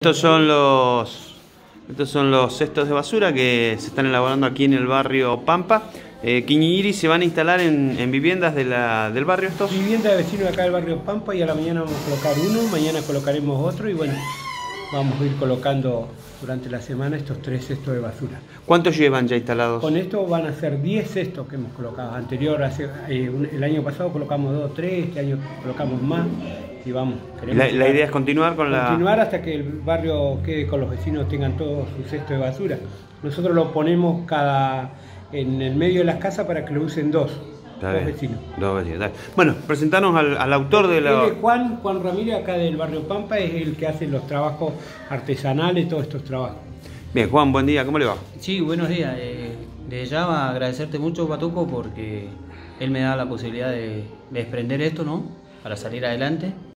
Estos son los cestos de basura que se están elaborando aquí en el barrio Pampa. Quiñiguiri, ¿se van a instalar en viviendas del barrio estos? Vivienda de vecinos acá del barrio Pampa, y a la mañana vamos a colocar uno, mañana colocaremos otro y bueno, vamos a ir colocando durante la semana estos 3 cestos de basura. ¿Cuántos llevan ya instalados? Con esto van a ser 10 cestos que hemos colocado. El año pasado colocamos 2 o 3, este año colocamos más y vamos. La idea es continuar con continuar hasta que el barrio quede con los vecinos, tengan todos sus cestos de basura. Nosotros lo ponemos en el medio de las casas para que lo usen dos vecinos. Dos vecinos. Bueno, presentanos al autor de la... Él es Juan Ramírez, acá del barrio Pampa, es el que hace los trabajos artesanales, todos estos trabajos. Bien, Juan, buen día, ¿cómo le va? Sí, buenos días. Desde ya agradecerte mucho, Patuco, porque él me da la posibilidad de desprender esto, ¿no? Para salir adelante.